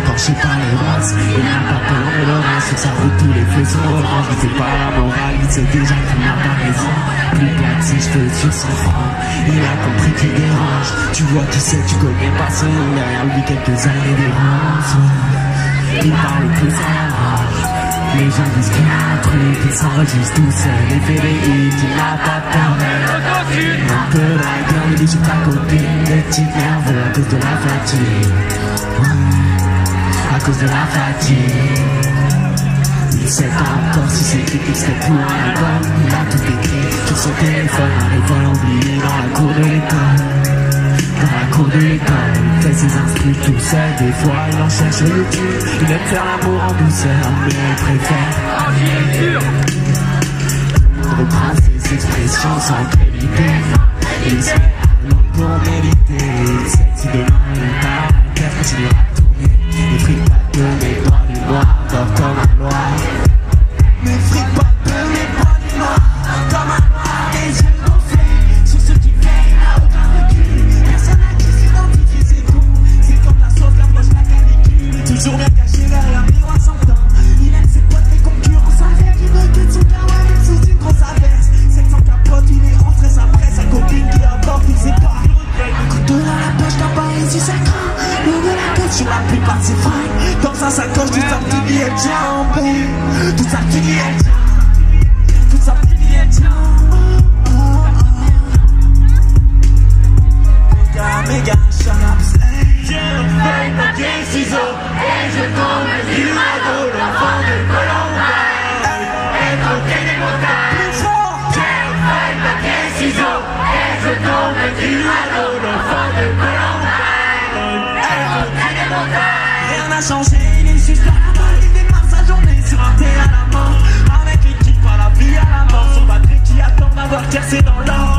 Porché par les roses, il n'a pas peur de l'orage. Sur sa route tous les feux sont orange. Il fait pas la morale, il sait déjà qu'il n'a pas raison. Plus plat de ses cheveux sur son front, il a compris qu'il dérange. Tu vois qui c'est, tu connais pas son nom. Derrière lui quelques années d'errance. Il parle plus à la rage. Les gens disent qu'il a un truc, il s'enregistre tout seul et fait des hits, il n'a pas peur. Un peu la gueule, il est sur ta copine, des petits nerveux à cause de la fatigue. Ouais, à cause de la fatigue. Il sait pas encore si c'est lui qui serait pour un album. Il a tout écrit sur son téléphone, un école oublié dans la cour de l'école. Dans la cour de l'école, il fait ses instrus tout seul. Des fois il en cherche sur YouTube. Il aime faire l'amour en douceur, mais il préfère reprend ses expressions sans qualité. Il se met à l'ombre pour méditer. Il sait que si demain il part, la terre continuera à tourner. Ne fric pas de mes doigts du noir, dors comme un noir. Ne fric pas de mes doigts du noir, comme un noir. Les yeux gonflés sur ce qui fait, il n'a aucun recul. Personne n'a qui s'identifie, c'est con. C'est comme la sauce, l'approche, la canicule. Toujours bien caché derrière un miroir sans temps. Il aime ses potes, les concurrents avec. Il veut que son kawaii même sous une grosse averse. 700 capotes, il est en stress après sa copine qui aborde, il sait pas. Un couteau dans la poche, t'as pas réussi, ça craint. Le de la tête sur la plupart de ses fringues. Dans sa sacoche, toute sa petite vie, elle tient en paix. Toute sa petite vie, elle tient. Toute sa petite vie, elle tient. Méga, sharp, tiens, feuille, papier, ciseaux. Et je tombe du radeau, l'enfant de Colomba. Et croquer des motards. Plus fort. Tiens, feuille, papier, ciseaux. Et je tombe du radeau, l'enfant de Colomba. Et croquer des motards. Rien n'a changé, il est juste à la balle. Il démarre sa journée sur un thé à la mort. Avec l'équipe à la vie, à la mort. Son batterie qui attend d'avoir cassé dans l'or.